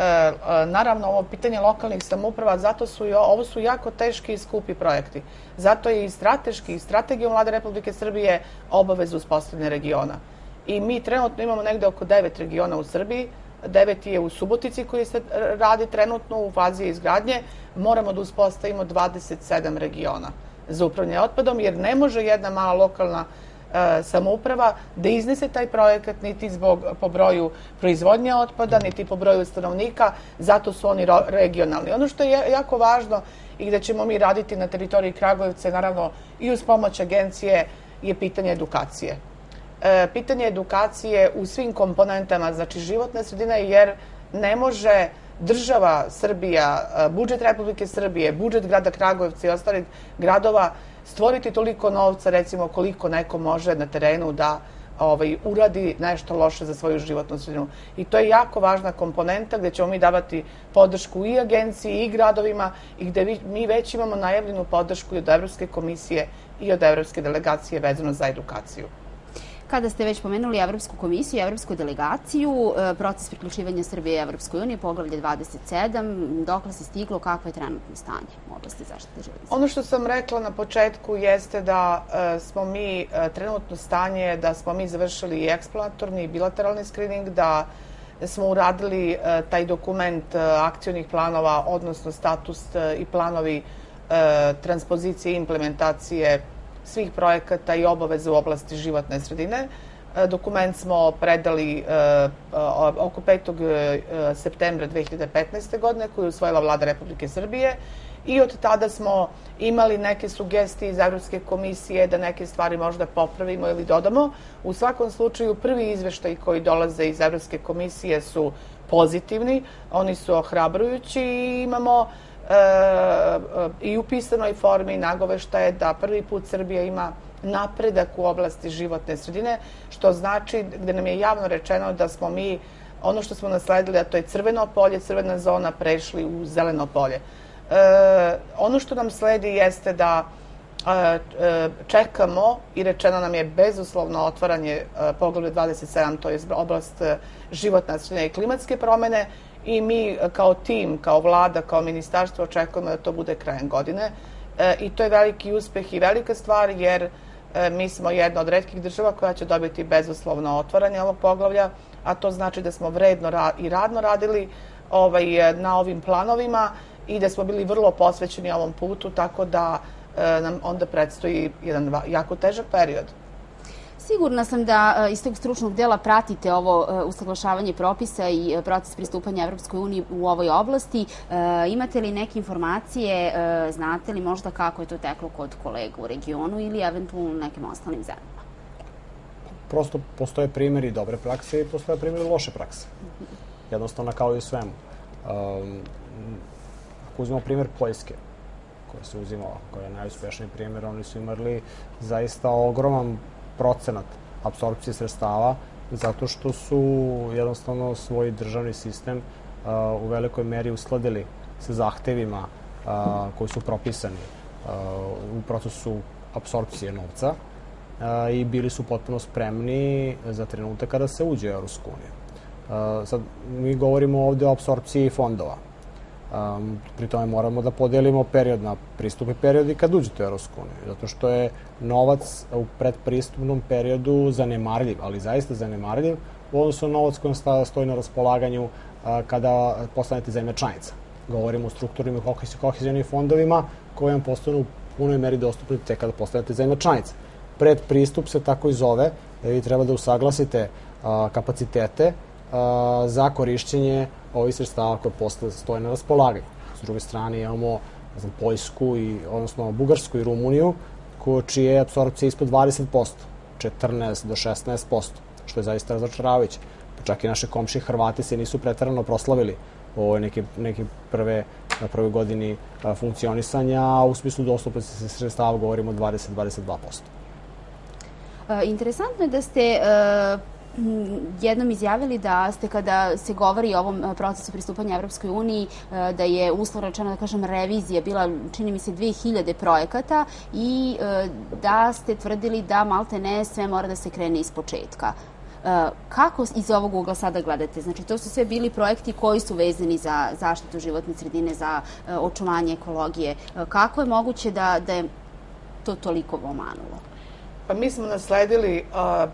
Speaker 2: naravno ovo pitanje lokalnih samouprava, ovo su jako teški i skupi projekti. Zato je i strateški, i strategijom Vlade Republike Srbije obavezu uspostavljanja regiona. I mi trenutno imamo negde oko 9 regiona u Srbiji, 9 je u Subotici koji se radi trenutno u fazi izgradnje, moramo da uspostavimo 27 regiona za upravljanje otpadom, jer ne može jedna mala lokalna samouprava da iznese taj projekat niti po broju proizvodnje otpada, niti po broju stanovnika, zato su oni regionalni. Ono što je jako važno i gde ćemo mi raditi na teritoriji Kragujevca, naravno i uz pomoć agencije, je pitanje edukacije. Pitanje edukacije u svim komponentama, znači životne sredine, jer ne može država Srbija, budžet Republike Srbije, budžet grada Kragujevca i ostalih gradova stvoriti toliko novca, recimo, koliko neko može na terenu da uradi nešto loše za svoju životnu sredinu. I to je jako važna komponenta gde ćemo mi davati podršku i agenciji i gradovima i gde mi već imamo najavljenu podršku i od Evropske komisije i od Evropske delegacije vezano za edukaciju.
Speaker 1: Kada ste već pomenuli Evropsku komisiju i Evropsku delegaciju, proces priključivanja Srbije i Evropskoj uniji, poglavlje 27, dokle se stiglo, kakvo je trenutno stanje u oblasti zaštite životne sredine?
Speaker 2: Ono što sam rekla na početku jeste da smo mi trenutno stanje, da smo mi završili i eksplanatorni i bilateralni skrining, da smo uradili taj dokument akcionih planova, odnosno status i planovi transpozicije i implementacije svih projekata i obaveza u oblasti životne sredine. Dokument smo predali oko 5. septembra 2015. godine, koju je usvojila Vlada Republike Srbije, i od tada smo imali neke sugestije iz Evropske komisije da neke stvari možda popravimo ili dodamo. U svakom slučaju, prvi izveštaj koji dolaze iz Evropske komisije su pozitivni, oni su ohrabrujući i imamo i u pisanoj formi nagoveštaje da prvi put Srbija ima napredak u oblasti životne sredine, što znači gde nam je javno rečeno da smo mi ono što smo nasledili, a to je crveno polje, crvena zona, prešli u zeleno polje. Ono što nam sledi jeste da čekamo i rečeno nam je bezuslovno otvaranje poglavlja 27, to je oblast životna sredina i klimatske promene, i mi kao tim, kao vlada, kao ministarstvo očekujemo da to bude krajem godine. I to je veliki uspeh i velika stvar, jer mi smo jedna od retkih država koja će dobiti bezuslovno otvaranje ovog poglavlja, a to znači da smo vredno i radno radili na ovim planovima i da smo bili vrlo posvećeni ovom putu, tako da nam onda predstoji jedan jako težak period.
Speaker 1: Sigurna sam da iz tog stručnog dela pratite ovo usaglašavanje propisa i proces pristupanja Evropskoj uniji u ovoj oblasti. Imate li neke informacije, znate li možda kako je to teklo kod kolega u regionu ili eventualno u nekim ostalim zemljama?
Speaker 3: Prosto postoje primjeri dobre prakse i postoje primjeri loše prakse. Jednostavno kao i u svemu. Ako uzmemo primjer Poljske, koja se uzimala, koja je najuspešniji primjer, oni su imali zaista ogroman procenat apsorpcije sredstava, zato što su jednostavno svoj državni sistem u velikoj meri uskladili sa zahtevima koji su propisani u procesu apsorpcije novca i bili su potpuno spremni za trenutak kada se uđe u Evropsku uniju. Sad, mi govorimo ovde o apsorpciji fondova. Pri tome moramo da podelimo period na pristupni period i kad uđete u Europsku uniju, zato što je novac u predpristupnom periodu zanemarljiv, ali zaista zanemarljiv u odnosu na novac koji stoji na raspolaganju kada postanete zemlja članica. Govorimo o strukturnim i kohezionim fondovima koji vam postanu u punoj meri dostupni tek kada postanete zemlja članica. Predpristup se tako i zove, da vi treba da usaglasite kapacitete za korišćenje ovih sredstava koje stoje na raspolaganju. S druge strane imamo Poljsku, odnosno Bugarsku i Rumuniju, čije je apsorpcija ispod 20%, 14 do 16%, što je zaista razočaravajuće. Čak i naše komšije Hrvati se nisu preterano proslavili u ovoj neki na prvoj godini funkcionisanja, a u smislu dostupnosti sredstava govorimo o 20-22%.
Speaker 1: Interesantno je da ste jednom izjavili da ste, kada se govori o ovom procesu pristupanja Evropskoj uniji, da je uslovno rečeno, da kažem, revizija bila, čini mi se, 2000 projekata i da ste tvrdili da malte ne sve mora da se krene iz početka. Kako iz ovog ugla sada gledate? Znači, to su sve bili projekti koji su vezani za zaštitu životne sredine, za očuvanje ekologije. Kako je moguće da je to toliko omanulo?
Speaker 2: Pa mi smo nasledili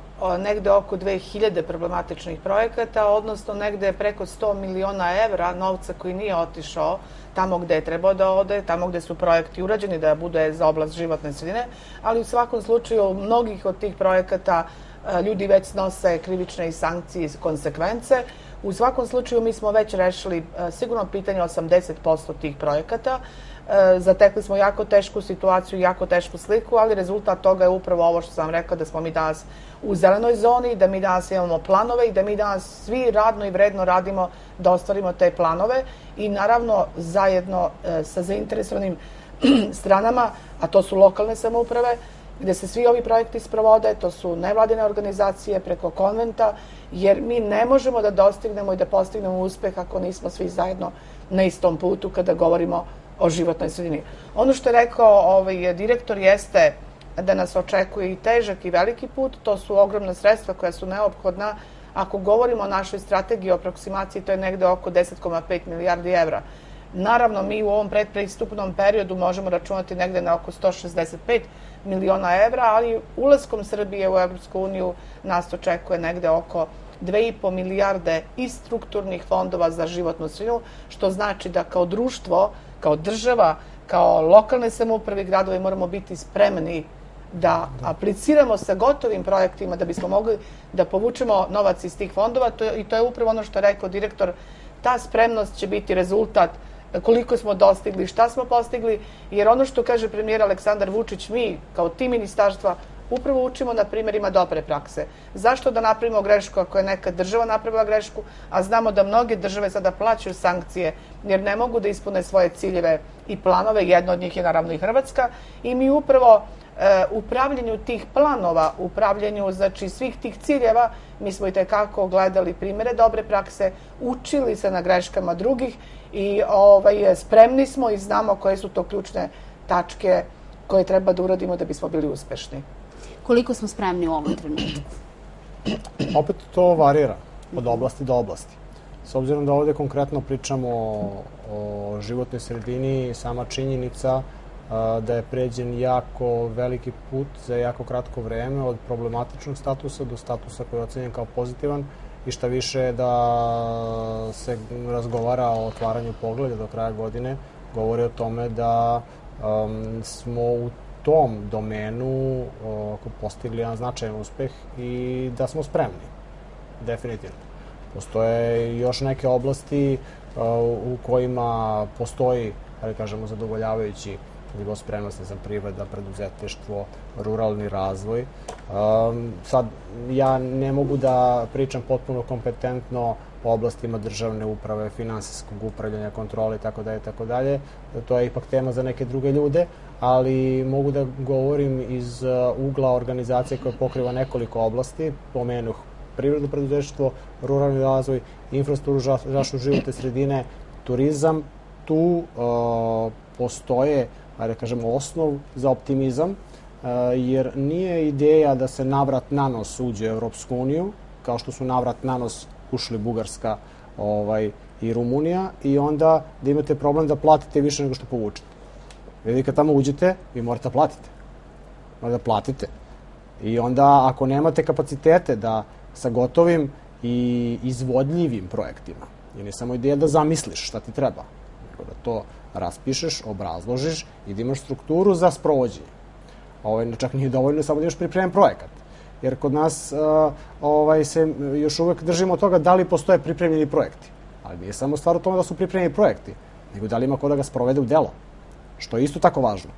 Speaker 2: negde oko 2000 problematičnih projekata, odnosno negde preko 100 miliona evra novca koji nije otišao tamo gde je trebao da ode, tamo gde su projekti urađeni da bude za oblast životne sredine, ali u svakom slučaju mnogih od tih projekata ljudi već snose krivične i sankcije i konsekvence. U svakom slučaju mi smo već rešili sigurno pitanje 80% tih projekata. Zatekli smo jako tešku situaciju, jako tešku sliku, ali rezultat toga je upravo ovo što sam rekla, da smo mi danas u zelenoj zoni, da mi danas imamo planove i da mi danas svi radno i vredno radimo da ostvarimo te planove i naravno zajedno sa zainteresovanim stranama, a to su lokalne samouprave, gde se svi ovi projekti sprovode, to su nevladine organizacije preko konventa, jer mi ne možemo da dostignemo i da postignemo uspeh ako nismo svi zajedno na istom putu kada govorimo o životnoj sredini. Ono što je rekao direktor jeste da nas očekuje i težak i veliki put, to su ogromna sredstva koja su neophodna. Ako govorimo o našoj strategiji o aproksimaciji, to je negde oko 10,5 milijardi evra. Naravno, mi u ovom predpristupnom periodu možemo računati negde na oko 165 miliona evra, ali ulaskom Srbije u Evropsku uniju nas očekuje negde oko 2,5 milijarde iz strukturnih fondova za životnu sredinu, što znači da kao društvo, kao država, kao lokalne samouprave i gradovi moramo biti spremni da apliciramo sa gotovim projektima da bismo mogli da povučemo novac iz tih fondova i to je upravo ono što je rekao direktor. Ta spremnost će biti rezultat koliko smo dostigli, šta smo postigli, jer ono što kaže premijer Aleksandar Vučić, mi kao tim ministarstva upravo učimo na primjerima dobre prakse. Zašto da napravimo grešku ako je neka država napravila grešku, a znamo da mnoge države sada plaćaju sankcije jer ne mogu da ispune svoje ciljeve i planove, jedna od njih je naravno i Hrvatska, i mi upravo u upravljanju tih planova, u upravljanju svih tih ciljeva, mi smo i tekako gledali primjere dobre prakse, učili se na greškama drugih i spremni smo i znamo koje su to ključne tačke koje treba da uradimo da bismo bili uspešni.
Speaker 1: Koliko smo spremni u ovom trenutku?
Speaker 3: Opet to varira od oblasti do oblasti. S obzirom da ovde konkretno pričamo o životnoj sredini, sama činjenica da je pređen jako veliki put za jako kratko vreme od problematičnog statusa do statusa koji je ocenjen kao pozitivan i šta više da se razgovara o otvaranju poglavlja do kraja godine, govori o tome da smo u tom domenu postigli jedan značajan uspeh i da smo spremni, definitivno. Postoje još neke oblasti u kojima postoji, da kažemo, zadovoljavajući nivo spremnosti za privreda, preduzetništvo, ruralni razvoj. Sad, ja ne mogu da pričam potpuno kompetentno o oblastima državne uprave, finansijskog upravljanja, kontrole itd. To je ipak tema za neke druge ljude, ali mogu da govorim iz ugla organizacije koja pokriva nekoliko oblasti, pomenuh privredno preduzetništvo, ruralni razvoj, infrastrukturu, zaštitu životne sredine, turizam. Tu postoje, da kažemo, osnov za optimizam, jer nije ideja da se navrat na nos uđe u Evropsku uniju, kao što su navrat na nos ušli Bugarska i Rumunija i onda da imate problem da platite više nego što povučete. Jer kad tamo uđete, vi morate da platite. Morate da platite. I onda ako nemate kapacitete da sa gotovim i izvodljivim projektima, i ne samo ideja da zamisliš šta ti treba, nego da to raspišeš, obrazložiš i da imaš strukturu za sprovođenje. Čak nije dovoljno samo da imaš pripremljen projekat. Jer kod nas se još uvek držimo od toga da li postoje pripremljeni projekti. Ali nije samo stvar u tome da su pripremljeni projekti, nego da li ima ko da ga sprovede u delo, što je isto tako važno.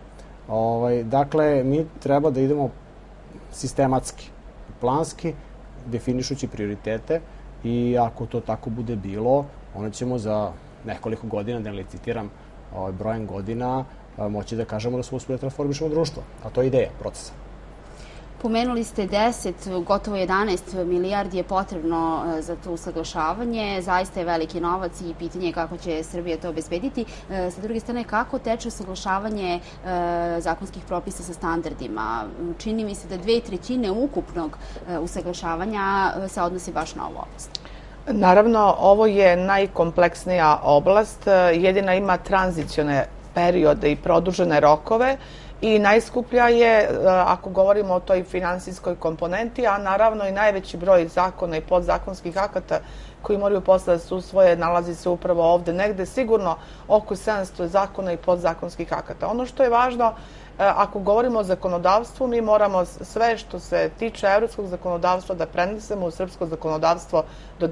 Speaker 3: Dakle, mi treba da idemo sistematski, planski, definišući prioritete i ako to tako bude bilo, onda ćemo za nekoliko godina, da ne licitiram brojem godina, moći da kažemo da smo uspeli da transformišemo društvo. A to je ideja procesa.
Speaker 1: Pomenuli ste 10, gotovo 11 milijardi je potrebno za to usaglašavanje. Zaista je veliki novac i pitanje je kako će Srbija to obezbediti. Sa druge strane, kako teče usaglašavanje zakonskih propisa sa standardima? Čini mi se da 2/3 ukupnog usaglašavanja se odnosi baš na ovu oblast.
Speaker 2: Naravno, ovo je najkompleksnija oblast. Jedina ima tranzicione periode i produžene rokove. I najskuplja je, ako govorimo o toj finansijskoj komponenti, a naravno i najveći broj zakona i podzakonskih akata koji moraju posle da se usvoje, nalazi se upravo ovde negde, sigurno oko 700 zakona i podzakonskih akata. Ono što je važno, ako govorimo o zakonodavstvu, mi moramo sve što se tiče evropskog zakonodavstva da prenesemo u srpsko zakonodavstvo do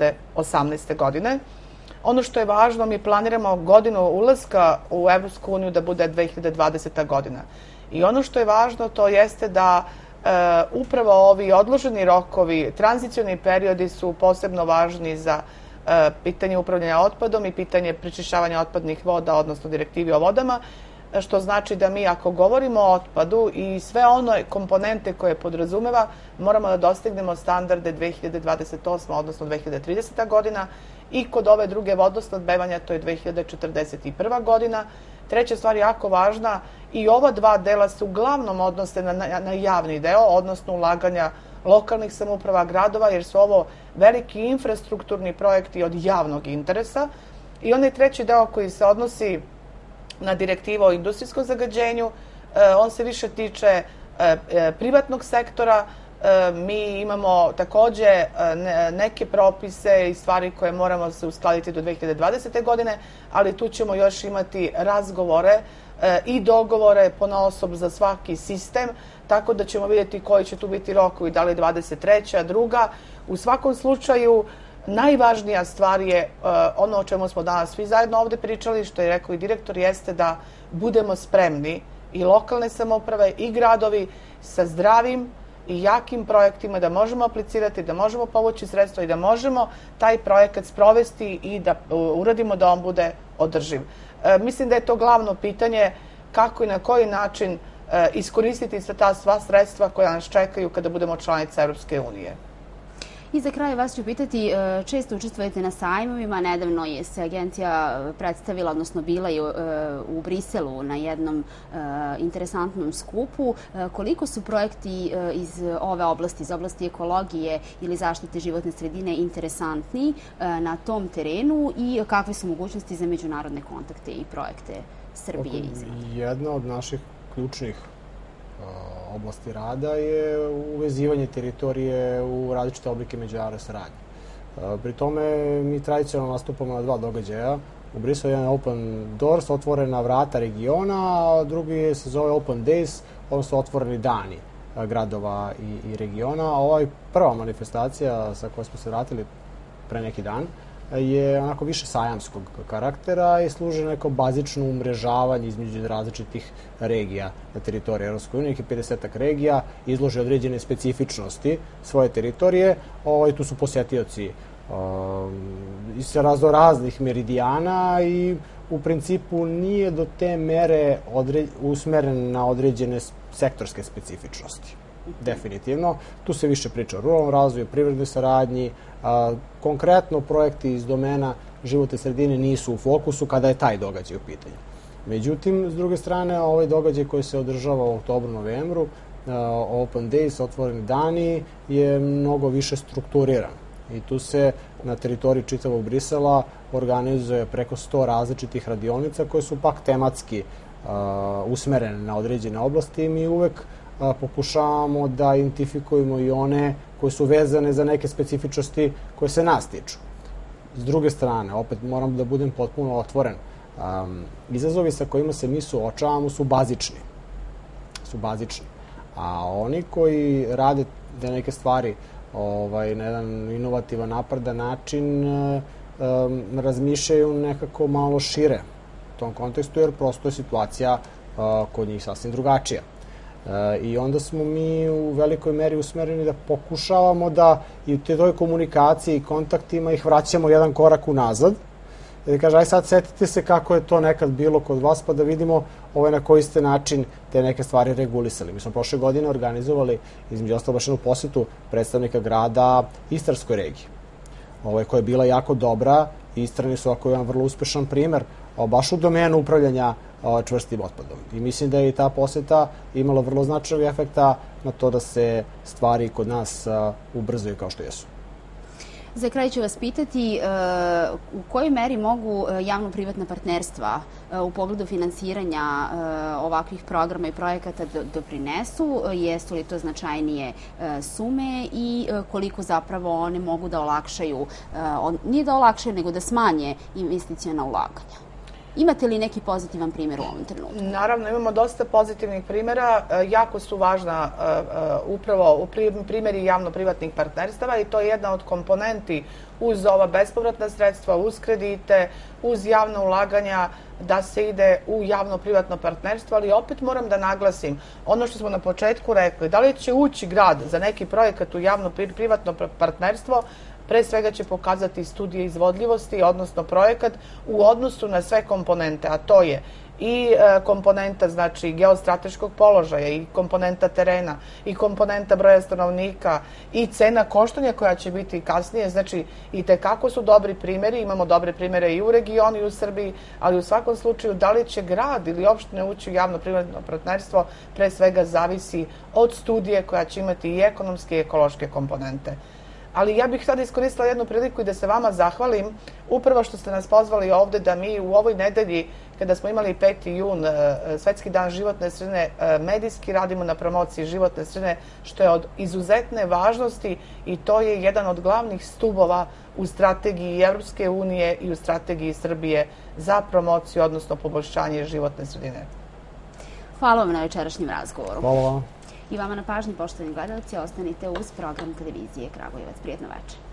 Speaker 2: 2018. godine. Ono što je važno, mi planiramo godinu ulaska u Evropsku uniju da bude 2020. godina. I ono što je važno, to jeste da upravo ovi odloženi rokovi, tranzicioni periodi su posebno važni za pitanje upravljanja otpadom i pitanje prečišćavanja otpadnih voda, odnosno direktivi o vodama, što znači da mi ako govorimo o otpadu i sve one komponente koje podrazumeva, moramo da dostignemo standarde 2028. odnosno 2030. godina i kod ove druge vodosnabdevanja to je 2041. godina. Treća stvar je jako važna i ova dva dela se uglavnom odnose na javni deo, odnosno ulaganja lokalnih samouprava, gradova, jer su ovo veliki infrastrukturni projekti od javnog interesa. I onaj treći deo koji se odnosi na direktivu o industrijskom zagađenju, on se više tiče privatnog sektora. Mi imamo takođe neke propise i stvari koje moramo se uskladiti do 2020. godine, ali tu ćemo još imati razgovore i dogovore ponaosob za svaki sistem, tako da ćemo vidjeti koji će tu biti rokovi, da li 23. druga. U svakom slučaju, najvažnija stvar je ono o čemu smo danas svi zajedno ovde pričali, što je rekao i direktor, jeste da budemo spremni i lokalne samouprave i gradovi sa zdravim i jakim projektima, da možemo aplicirati, da možemo povući sredstva i da možemo taj projekat sprovesti i da uradimo da on bude održiv. Mislim da je to glavno pitanje kako i na koji način iskoristiti ta sva sredstva koja nas čekaju kada budemo članica Evropske unije.
Speaker 1: I za kraj vas ću pitati, često učestvujete na sajmovima, nedavno je se agencija predstavila, odnosno bila je u Briselu na jednom interesantnom skupu. Koliko su projekti iz ove oblasti, iz oblasti ekologije ili zaštite životne sredine interesantni na tom terenu i kakve su mogućnosti za međunarodne kontakte i projekte Srbije i Izraela?
Speaker 3: Jedna od naših ključnih oblasti rada je uvezivanje teritorije u različite oblike međunarodne saradnje. Pri tome mi tradicionalno nastupamo na dva događaja. U Briselu je jedan Open Doors, otvorena vrata regiona, a drugi se zove Open Days, odnosno otvoreni dani gradova i regiona. Ova prva manifestacija sa kojoj smo se vratili pre neki dan je onako više sajamskog karaktera i služi neko bazično umrežavanje između različitih regija na teritoriji Evropske unije. 50 regija izlože određene specifičnosti svoje teritorije. Tu su posjetioci iz raznih meridijana i u principu nije do te mere usmeren na određene sektorske specifičnosti. Definitivno. Tu se više priča o ruralnom razvoju, privrednoj saradnji. Konkretno projekti iz domena životne sredine nisu u fokusu kada je taj događaj u pitanju. Međutim, s druge strane, ovaj događaj koji se održava u oktobru, novembru, Open Days, otvoreni dani, je mnogo više strukturiran I tu se na teritoriji čitavog Brisela organizuje preko 100 različitih radionica koje su pak tematski usmerene na određene oblasti i mi uvek pokušavamo da identifikujemo i one koje su vezane za neke specifičnosti koje se nas tiču. S druge strane, opet moram da budem potpuno otvoren, izazovi sa kojima se mi suočavamo su bazični. A oni koji rade te neke stvari na jedan inovativan, napredan način razmišljaju nekako malo šire u tom kontekstu, jer prosto je situacija kod njih sasvim drugačija. I onda smo mi u velikoj meri usmereni da pokušavamo da i u toj komunikaciji i kontaktima ih vraćamo jedan korak unazad. I da kaže, aj sad setite se kako je to nekad bilo kod vas, pa da vidimo na koji ste način te neke stvari regulisali. Mi smo prošle godine organizovali, između ostalo, baš jednu posetu predstavnika grada Istarskoj regiji, koja je bila jako dobra. Istrani su jedan vrlo uspešan primer, baš u domenu upravljanja čvrstim otpadom. I mislim da je i ta poseta imala vrlo značajnog efekta na to da se stvari kod nas ubrzaju kao što jesu.
Speaker 1: Za kraj ću vas pitati u kojoj meri mogu javno-privatna partnerstva u pogledu finansiranja ovakvih programa i projekata doprinesu, jesu li to značajnije sume i koliko zapravo one mogu da olakšaju, nije da olakšaju, nego da smanje investiciona ulaganja. Imate li neki pozitivan primjer u ovom trenutku?
Speaker 2: Naravno, imamo dosta pozitivnih primjera. Jako su važna upravo primjeri javno-privatnih partnerstava i to je jedna od komponenti uz ova bespovratna sredstva, uz kredite, uz javna ulaganja, da se ide u javno-privatno partnerstvo, ali opet moram da naglasim ono što smo na početku rekli, da li će ući grad za neki projekat u javno-privatno partnerstvo, pre svega će pokazati studije izvodljivosti, odnosno projekat u odnosu na sve komponente, a to je i komponenta, znači, geostrateškog položaja, i komponenta terena, i komponenta broja stanovnika, i cena koštanja koja će biti kasnije. Znači, i tekako su dobri primjeri, imamo dobre primjere i u regionu i u Srbiji, ali u svakom slučaju da li će grad ili opština ući u javno-privatno partnerstvo, pre svega zavisi od studije koja će imati i ekonomske i ekološke komponente. Ali ja bih sada iskoristila jednu priliku i da se vama zahvalim upravo što ste nas pozvali ovde da mi u ovoj nedelji, kada smo imali 5. jun, Svetski dan životne sredine, medijski radimo na promociji životne sredine, što je od izuzetne važnosti i to je jedan od glavnih stubova u strategiji Evropske unije i u strategiji Srbije za promociju, odnosno poboljšanje životne sredine.
Speaker 1: Hvala vam na večerašnjem razgovoru.
Speaker 3: Hvala vam.
Speaker 1: I vama na pažnji, poštovani gledalci, ostanite uz program televizije Kragujevac. Prijetno večer.